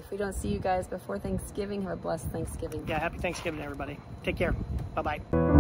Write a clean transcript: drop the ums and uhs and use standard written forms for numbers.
if we don't see you guys before Thanksgiving, have a blessed Thanksgiving. Yeah, happy Thanksgiving, everybody. Take care. Bye-bye.